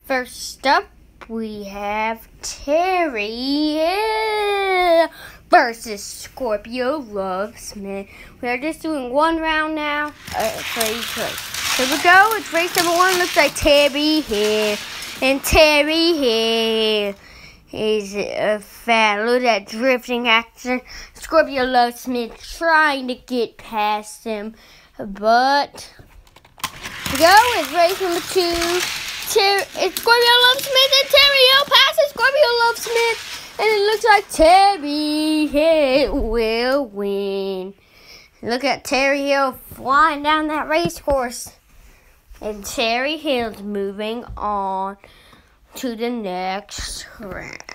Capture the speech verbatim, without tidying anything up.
First up, we have Terry Hill versus Scorpio Love Smith. We are just doing one round now uh, for each race. Here we go. It's race number one. Looks like Terry Hill. And Terry Hill is a fan. Look at that drifting action. Scorpio Love Smith trying to get past him. But here we go. It's race number two. Ter- it's Scorpio Love Smith and Terry Hill passes Scorpio Love Smith. And it looks like Terry Hill will win. Look at Terry Hill flying down that race course. And Terry Hill's moving on to the next round.